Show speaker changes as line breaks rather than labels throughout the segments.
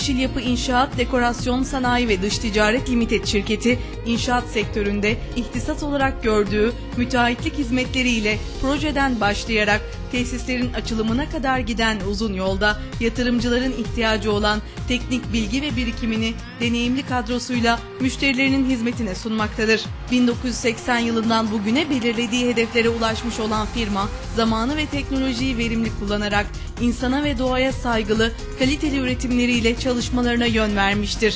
Yeşil Yapı İnşaat, Dekorasyon Sanayi ve Dış Ticaret Limited şirketi, inşaat sektöründe ihtisas olarak gördüğü müteahhitlik hizmetleriyle projeden başlayarak tesislerin açılımına kadar giden uzun yolda yatırımcıların ihtiyacı olan teknik bilgi ve birikimini deneyimli kadrosuyla müşterilerinin hizmetine sunmaktadır. 1980 yılından bugüne belirlediği hedeflere ulaşmış olan firma, zamanı ve teknolojiyi verimli kullanarak insana ve doğaya saygılı, kaliteli üretimleriyle çalışmalarına yön vermiştir.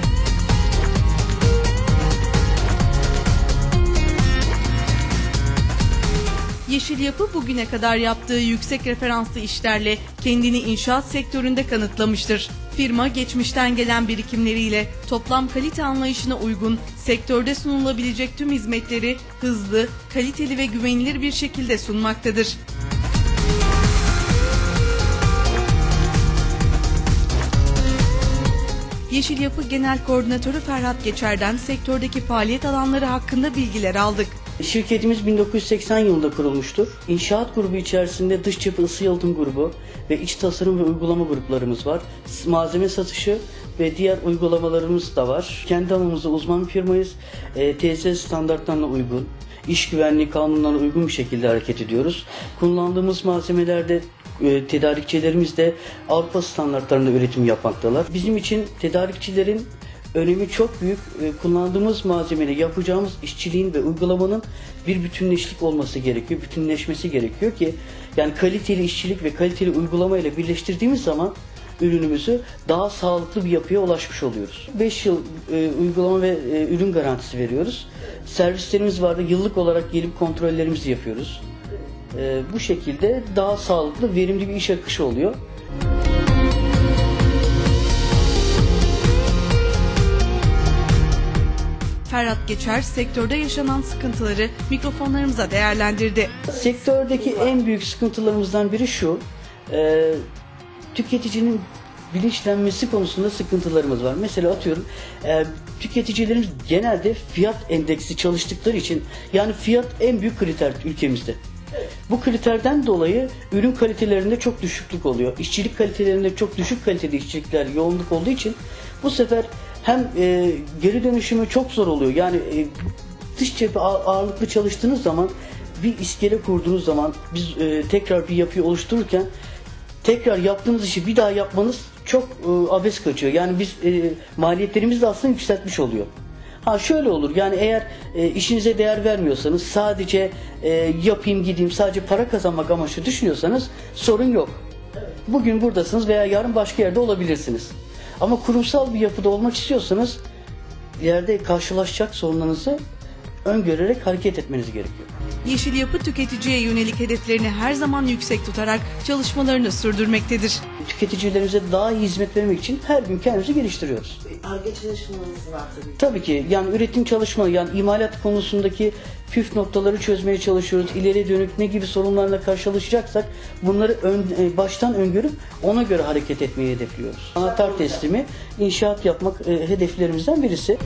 Yeşil Yapı bugüne kadar yaptığı yüksek referanslı işlerle kendini inşaat sektöründe kanıtlamıştır. Firma geçmişten gelen birikimleriyle toplam kalite anlayışına uygun sektörde sunulabilecek tüm hizmetleri hızlı, kaliteli ve güvenilir bir şekilde sunmaktadır. Yeşil Yapı Genel Koordinatörü Ferhat Geçer'den sektördeki faaliyet alanları hakkında bilgiler aldık.
Şirketimiz 1980 yılında kurulmuştur. İnşaat grubu içerisinde dış cephe ısı yalıtım grubu ve iç tasarım ve uygulama gruplarımız var. Malzeme satışı ve diğer uygulamalarımız da var. Kendi alanımızda uzman bir firmayız. TSE standartlarına uygun, iş güvenliği kanunlarına uygun bir şekilde hareket ediyoruz. Kullandığımız malzemelerde tedarikçilerimiz de Avrupa standartlarında üretim yapmaktalar. Bizim için tedarikçilerin önemi çok büyük. Kullandığımız malzemeyle yapacağımız işçiliğin ve uygulamanın bir bütünleşik olması gerekiyor, bütünleşmesi gerekiyor ki yani kaliteli işçilik ve kaliteli uygulama ile birleştirdiğimiz zaman ürünümüzü daha sağlıklı bir yapıya ulaşmış oluyoruz. 5 yıl uygulama ve ürün garantisi veriyoruz. Servislerimiz vardı. Yıllık olarak gelip kontrollerimizi yapıyoruz. Bu şekilde daha sağlıklı, verimli bir iş akışı oluyor.
Ferhat Geçer, sektörde yaşanan sıkıntıları mikrofonlarımıza değerlendirdi.
Sektördeki en büyük sıkıntılarımızdan biri şu, tüketicinin bilinçlenmesi konusunda sıkıntılarımız var. Mesela atıyorum, tüketicilerimiz genelde fiyat endeksi çalıştıkları için, yani fiyat en büyük kriter ülkemizde. Bu kriterden dolayı ürün kalitelerinde çok düşüklük oluyor. İşçilik kalitelerinde çok düşük kaliteli işçilikler, yoğunluk olduğu için bu sefer hem geri dönüşümü çok zor oluyor. Yani dış cephe ağırlıklı çalıştığınız zaman, bir iskele kurduğunuz zaman, biz tekrar bir yapıyı oluştururken tekrar yaptığınız işi bir daha yapmanız çok abes kaçıyor. Yani biz maliyetlerimizi de aslında yükseltmiş oluyor. Ha şöyle olur, yani eğer işinize değer vermiyorsanız, sadece yapayım gideyim, sadece para kazanmak amaçlı düşünüyorsanız sorun yok. Bugün buradasınız veya yarın başka yerde olabilirsiniz. Ama kurumsal bir yapıda olmak istiyorsanız ileride karşılaşacak sorunlarınızı öngörerek hareket etmeniz gerekiyor.
Yeşil Yapı tüketiciye yönelik hedeflerini her zaman yüksek tutarak çalışmalarını sürdürmektedir.
Tüketicilerimize daha iyi hizmet vermek için her gün kendimizi geliştiriyoruz.
Ar-Ge çalışmalarınız var tabii.
Tabii ki, yani üretim çalışma, yani imalat konusundaki püf noktaları çözmeye çalışıyoruz. İleriye dönük ne gibi sorunlarla karşılaşacaksak bunları baştan öngörüp ona göre hareket etmeyi hedefliyoruz. Anahtar teslimi, inşaat yapmak hedeflerimizden birisi.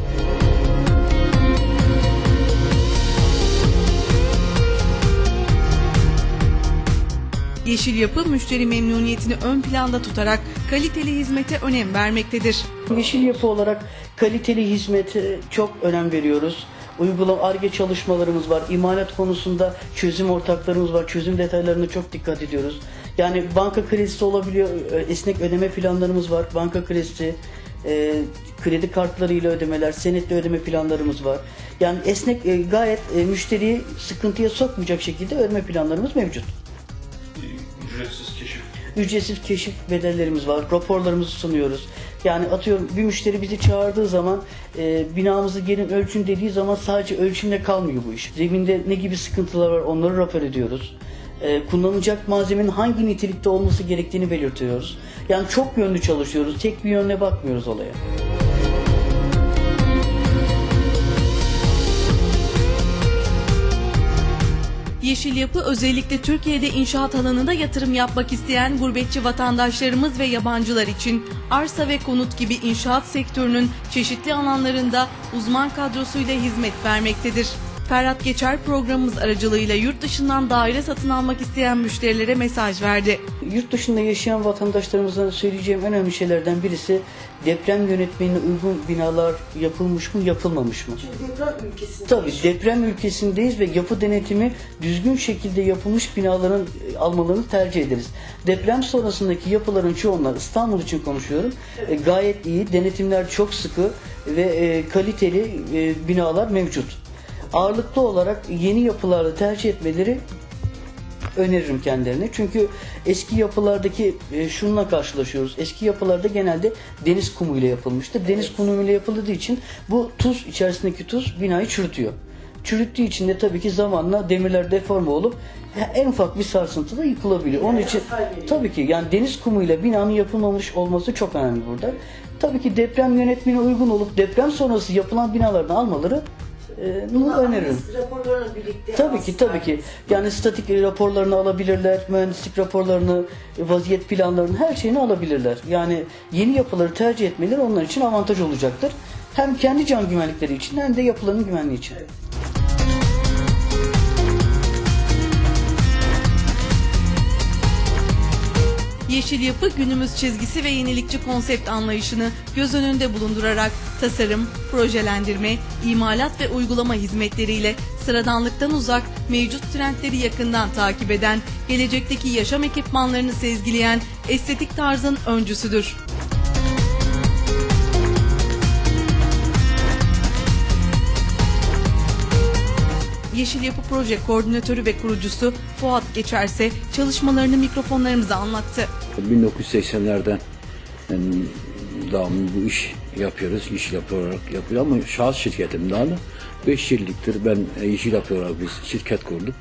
Yeşil Yapı müşteri memnuniyetini ön planda tutarak kaliteli hizmete önem vermektedir.
Yeşil Yapı olarak kaliteli hizmete çok önem veriyoruz. Uygulama Ar-Ge çalışmalarımız var. İmalat konusunda çözüm ortaklarımız var. Çözüm detaylarına çok dikkat ediyoruz. Yani banka kredisi olabiliyor. Esnek ödeme planlarımız var. Banka kredisi, kredi kartlarıyla ödemeler, senetle ödeme planlarımız var. Yani esnek, gayet müşteriyi sıkıntıya sokmayacak şekilde ödeme planlarımız mevcut. Ücretsiz keşif bedellerimiz var, raporlarımızı sunuyoruz. Yani atıyorum, bir müşteri bizi çağırdığı zaman binamızı gelin ölçün dediği zaman sadece ölçümle kalmıyor bu iş. Zeminde ne gibi sıkıntılar var onları rapor ediyoruz. Kullanılacak malzemenin hangi nitelikte olması gerektiğini belirtiyoruz. Yani çok yönlü çalışıyoruz, tek bir yönle bakmıyoruz olaya.
Yeşil Yapı özellikle Türkiye'de inşaat alanında yatırım yapmak isteyen gurbetçi vatandaşlarımız ve yabancılar için arsa ve konut gibi inşaat sektörünün çeşitli alanlarında uzman kadrosuyla hizmet vermektedir. Ferhat Geçer programımız aracılığıyla yurt dışından daire satın almak isteyen müşterilere mesaj verdi.
Yurt dışında yaşayan vatandaşlarımıza söyleyeceğim en önemli şeylerden birisi deprem yönetmeliğine uygun binalar yapılmış mı, yapılmamış mı?
Çünkü deprem ülkesinde
Tabii
yaşıyor.
deprem ülkesindeyiz ve yapı denetimi düzgün şekilde yapılmış binaların almalarını tercih ederiz. Deprem sonrasındaki yapıların çoğunlar, İstanbul için konuşuyorum, gayet iyi, denetimler çok sıkı ve kaliteli binalar mevcut. Ağırlıklı olarak yeni yapılarda tercih etmeleri öneririm kendilerine. Çünkü eski yapılardaki şununla karşılaşıyoruz. Eski yapılarda genelde deniz kumuyla yapılmıştır. Deniz kumuyla yapıldığı için bu tuz, içerisindeki tuz binayı çürütüyor. Çürüttüğü için de tabii ki zamanla demirler deforme olup en ufak bir sarsıntıda yıkılabiliyor. Onun için tabii ki yani deniz kumuyla binanın yapılmamış olması çok önemli burada. Tabii ki deprem yönetmeliğine uygun olup deprem sonrası yapılan binalardan almaları öneririm.
Raporlarla birlikte
Tabii ki. Yani statik raporlarını alabilirler, mühendislik raporlarını, vaziyet planlarını, her şeyini alabilirler. Yani yeni yapıları tercih etmeleri onlar için avantaj olacaktır. Hem kendi can güvenlikleri için hem de yapıların güvenliği için.
Yeşil Yapı günümüz çizgisi ve yenilikçi konsept anlayışını göz önünde bulundurarak tasarım, projelendirme, imalat ve uygulama hizmetleriyle sıradanlıktan uzak, mevcut trendleri yakından takip eden, gelecekteki yaşam ekipmanlarını sezgileyen estetik tarzın öncüsüdür. Yeşil Yapı Proje Koordinatörü ve kurucusu Fuat Geçerse çalışmalarını mikrofonlarımıza anlattı.
1980'lerden devamlı bu iş yapıyoruz, iş yapı olarak yapıyor ama şahıs şirketim daha da 5 yıllıktır ben Yeşil Yapı olarak biz şirket kurduk.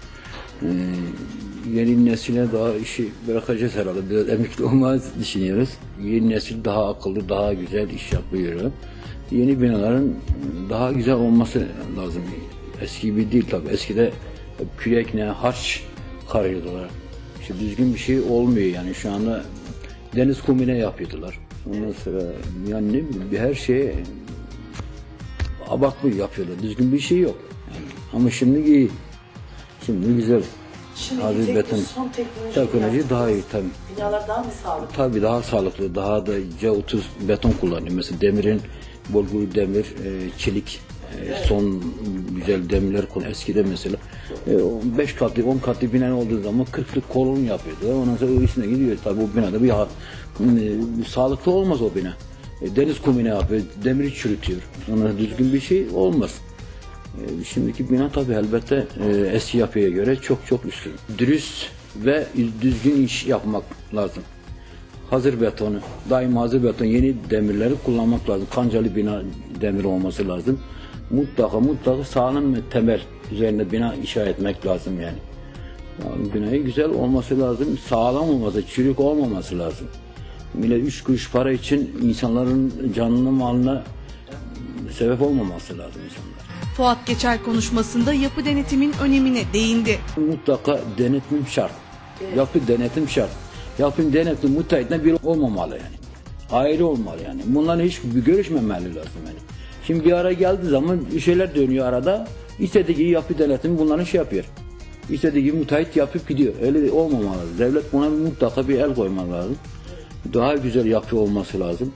Yeni nesile daha işi bırakacağız herhalde, biraz emekli olmayı düşünüyoruz. Yeni nesil daha akıllı, daha güzel iş yapıyor. Yeni binaların daha güzel olması lazım. Eski gibi değil tabii. Eskide kürekle harç karıyordular. İşte düzgün bir şey olmuyor yani şu anda deniz kumine yapıyordular. Ondan sonra yani ne bileyim her şeye abartma yapıyorlar. Düzgün bir şey yok. Yani. Ama şimdi iyi. Şimdi güzel.
Şimdi
Aziz beton.
son
Teknoloji daha iyi tabii.
Binalar daha mı sağlıklı?
Tabii daha sağlıklı, daha da C30 beton kullanıyor. Mesela demirin bolgulu demir, çelik, son güzel demirler kullanıyor. Eskide mesela 5 katlı, 10 katlı bina olduğu zaman 40'lık kolon yapıyordu. Ondan sonra üstüne gidiyor. Tabii bu binada bir sağlıklı olmaz o bina. Deniz kumine yapıyor, demiri çürütüyor. Ona düzgün bir şey olmaz. Şimdiki bina tabii elbette eski yapıya göre çok çok üstün. Dürüst ve düzgün iş yapmak lazım. Hazır betonu, daima hazır beton, yeni demirleri kullanmak lazım. Kancalı bina demiri olması lazım. Mutlaka sağlam ve temel üzerine bina inşa etmek lazım yani. Binayı güzel olması lazım, sağlam olması, çürük olmaması lazım. Millet 3 kuruş para için insanların canına malına sebep olmaması lazım insanlar.
Fuat Geçer konuşmasında yapı denetimin önemine değindi.
Mutlaka denetim şart. Yapı denetim şart. Yapı denetim müteahhitle bir olmamalı yani. Ayrı olmalı yani. Bunların hiç görüşmemeli lazım yani. Şimdi bir ara geldiği zaman bir şeyler dönüyor arada. İstediği gibi yapı denetimi bunların şey yapıyor. İstediği gibi müteahhit yapıp gidiyor. Öyle olmamalı. Devlet buna mutlaka bir el koymalı lazım. Daha güzel yapı olması lazım.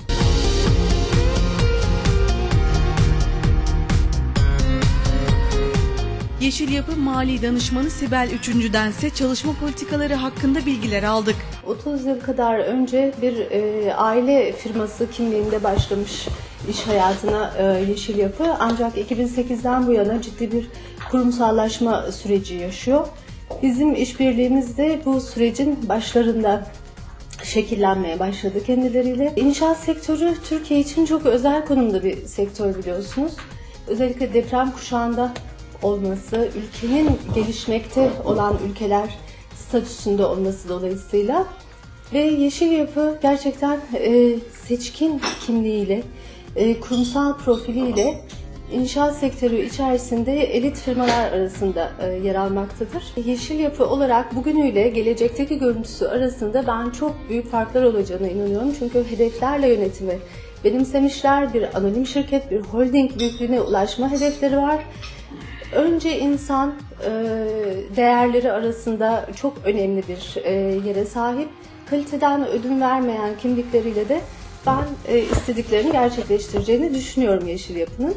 Yeşil Yapı Mali Danışmanı Sibel Üçüncü'dense çalışma politikaları hakkında bilgiler aldık.
30 yıl kadar önce bir aile firması kimliğinde başlamış iş hayatına Yeşil Yapı. Ancak 2008'den bu yana ciddi bir kurumsallaşma süreci yaşıyor. Bizim işbirliğimiz de bu sürecin başlarında şekillenmeye başladı kendileriyle. İnşaat sektörü Türkiye için çok özel konumda bir sektör biliyorsunuz. Özellikle deprem kuşağında olması, ülkenin gelişmekte olan ülkeler statüsünde olması dolayısıyla ve Yeşil Yapı gerçekten seçkin kimliğiyle, kurumsal profiliyle inşaat sektörü içerisinde elit firmalar arasında yer almaktadır. Yeşil Yapı olarak bugünüyle gelecekteki görüntüsü arasında ben çok büyük farklar olacağına inanıyorum. Çünkü hedeflerle yönetimi benimsemişler, bir anonim şirket, bir holding büyüklüğüne ulaşma hedefleri var. Önce insan değerleri arasında çok önemli bir yere sahip. Kaliteden ödün vermeyen kimlikleriyle de ben istediklerini gerçekleştireceğini düşünüyorum Yeşil Yapı'nın.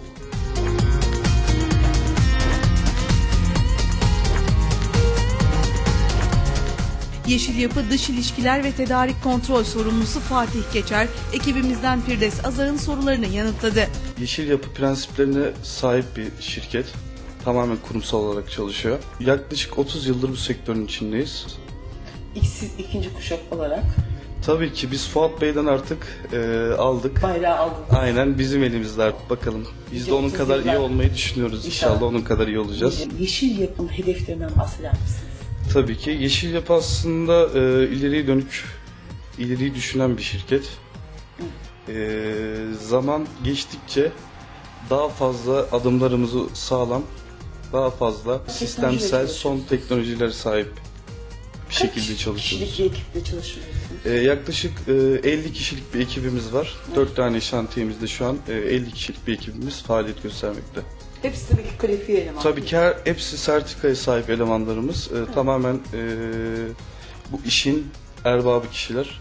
Yeşil Yapı Dış İlişkiler ve Tedarik Kontrol Sorumlusu Fatih Geçer, ekibimizden Firdevs Azar'ın sorularını yanıtladı.
Yeşil Yapı prensiplerine sahip bir şirket. Tamamen kurumsal olarak çalışıyor. Yaklaşık 30 yıldır bu sektörün içindeyiz.
Siz ikinci kuşak olarak
Tabii ki biz Fuat Bey'den artık aldık.
bayrağı aldınız.
Aynen bizim elimizde artık, bakalım. Biz de onun
30
kadar
yıllar.
iyi olmayı düşünüyoruz. İnşallah onun kadar iyi olacağız.
Yeşil Yapı'nın hedeflerinden bahseder misiniz?
Tabii ki Yeşil Yapı aslında ileriye dönük, ileriyi düşünen bir şirket. Zaman geçtikçe daha fazla adımlarımızı sağlam, daha fazla sistemsel son teknolojilere sahip bir şekilde çalışıyoruz.
Kişilik bir ekiple çalışıyorsunuz.
Yaklaşık 50 kişilik bir ekibimiz var. 4 tane şantiyemizde şu an 50 kişilik bir ekibimiz faaliyet göstermekte.
Hepsi tabii ki kalifiye eleman.
Tabii ki hepsi sertifikaya sahip elemanlarımız. Tamamen bu işin erbabı kişiler.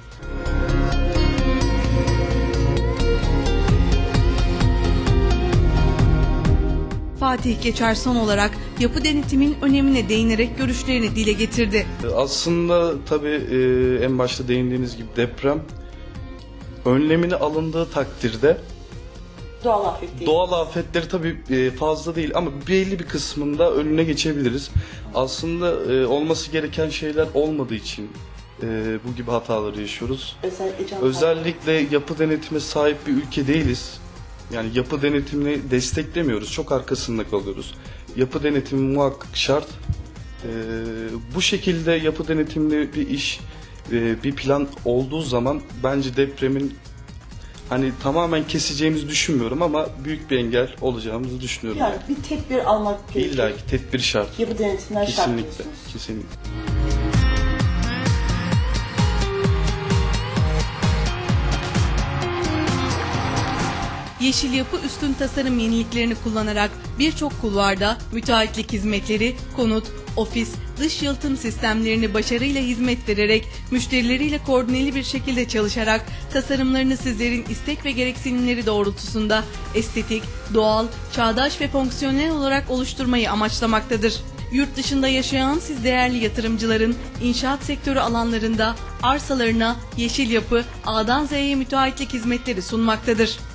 Fatih Geçer son olarak yapı denetimin önemine değinerek görüşlerini dile getirdi.
Aslında tabii en başta değindiğiniz gibi deprem önlemini alındığı takdirde
Doğal afet değil.
doğal afetleri tabii fazla değil ama belli bir kısmında önüne geçebiliriz. Aslında olması gereken şeyler olmadığı için bu gibi hataları yaşıyoruz. Özellikle yapı denetime sahip bir ülke değiliz. Yani yapı denetimini desteklemiyoruz. Çok arkasında kalıyoruz. Yapı denetimi muhakkak şart. Bu şekilde yapı denetimli bir iş, bir plan olduğu zaman bence depremin hani tamamen keseceğimizi düşünmüyorum ama büyük bir engel olacağımızı düşünüyorum.
Yani bir tedbir almak gerekiyor.
İlla ki tedbir şart.
Yapı denetimler şart
Kesinlikle.
diyorsunuz.
Kesinlikle.
Yeşil Yapı üstün tasarım yeniliklerini kullanarak birçok kulvarda müteahhitlik hizmetleri, konut, ofis, dış yalıtım sistemlerini başarıyla hizmet vererek, müşterileriyle koordineli bir şekilde çalışarak tasarımlarını sizlerin istek ve gereksinimleri doğrultusunda estetik, doğal, çağdaş ve fonksiyonel olarak oluşturmayı amaçlamaktadır. Yurt dışında yaşayan siz değerli yatırımcıların inşaat sektörü alanlarında arsalarına Yeşil Yapı A'dan Z'ye müteahhitlik hizmetleri sunmaktadır.